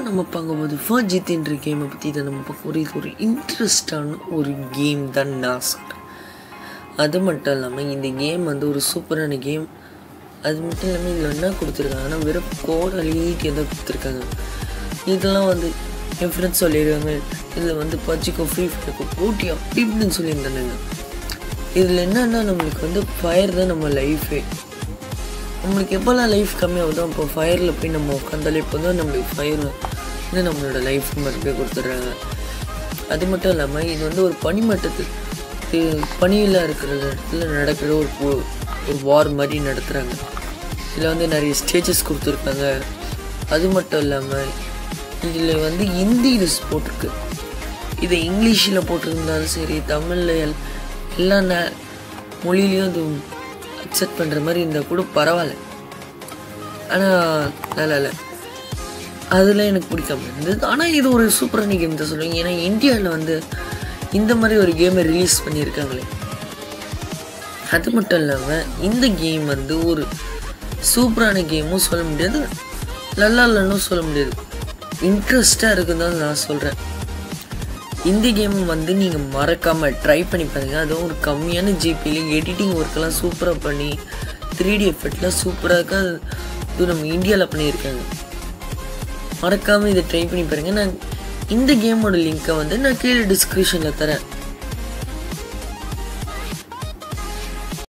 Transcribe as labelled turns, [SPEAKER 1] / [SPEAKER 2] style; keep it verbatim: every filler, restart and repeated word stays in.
[SPEAKER 1] நம்ம பார்க்கும்போது F A U-G என்ற கேமை பற்றி தான் நம்ம பார்க்க ஒரு இது ஒரு இன்ட்ரெஸ்டான ஒரு கேம் தான் நான் சொல்கிறேன். அது மட்டும் இல்லாமல் இந்த கேம் வந்து ஒரு சூப்பரான கேம். அது மட்டும் இல்லாமல் இதில் என்ன கொடுத்துருக்காங்கன்னா வெறும் கோட் அழிக்க தான் கொடுத்துருக்காங்க. இதெல்லாம் வந்து என் ஃப்ரெண்ட்ஸ் சொல்லிடுவாங்க இதில் வந்து பப்ஜிக்கோ ஃப்ரீ ஃபயருக்கோ போட்டி அப்படி இப்படின்னு சொல்லியிருந்தானுங்க. இதில் என்னென்னா நம்மளுக்கு வந்து ஃபயர் தான் நம்ம லைஃபே. நம்மளுக்கு எப்போல்லாம் லைஃப் கம்மியாகுதோ அப்போ ஃபயரில் போய் நம்ம உட்காந்தாலே இப்போ தான் நம்மளுக்கு ஃபயர் வந்து நம்மளோட லைஃப் மறுபடியும் கொடுத்துட்றாங்க. அது மட்டும் இல்லாமல் இது வந்து ஒரு பனிமட்டத்து பனியில் இருக்கிற இடத்துல நடக்கிற ஒரு ஒரு வார் மாதிரி நடத்துகிறாங்க. இதில் வந்து நிறைய ஸ்டேஜஸ் கொடுத்துருக்காங்க. அது மட்டும் இல்லாமல் இதில் வந்து ஹிந்தியில் போட்டிருக்கு. இதை இங்கிலீஷில் போட்டிருந்தாலும் சரி, தமிழில் எல் எல்லா ந மொழியிலையும் அது அக்செப்ட் பண்ணுற மாதிரி இருந்தால் கூட பரவாயில்ல. ஆனால் நல்லா இல்லை, அதெல்லாம் எனக்கு பிடிக்காம இருந்தது. ஆனால் இது ஒரு சூப்பரான கேம் தான் சொல்லுவாங்க. ஏன்னா இந்தியாவில் வந்து இந்த மாதிரி ஒரு கேமை ரிலீஸ் பண்ணியிருக்காங்களே. அது மட்டும் இல்லாமல் இந்த கேம் வந்து ஒரு சூப்பரான கேமும் சொல்ல முடியாது, நல்லா இல்லைன்னு சொல்ல முடியாது, இன்ட்ரெஸ்டாக இருக்குன்னு தான் நான் சொல்கிறேன். இந்த கேமை வந்து நீங்கள் மறக்காமல் ட்ரை பண்ணி பாருங்கள். அதுவும் ஒரு கம்மியான ஜிபியில் எடிட்டிங் ஒர்க்கெல்லாம் சூப்பராக பண்ணி த்ரீ டி எஃபெக்ட்லாம் சூப்பராக இருக்கா. இது நம்ம இந்தியாவில் பண்ணியிருக்காங்க. மறக்காமல் இதை ட்ரை பண்ணி பாருங்கள். நான் இந்த கேமோட லிங்க்கை வந்து நான் கீழே டிஸ்கிரிப்ஷனில் தரேன்.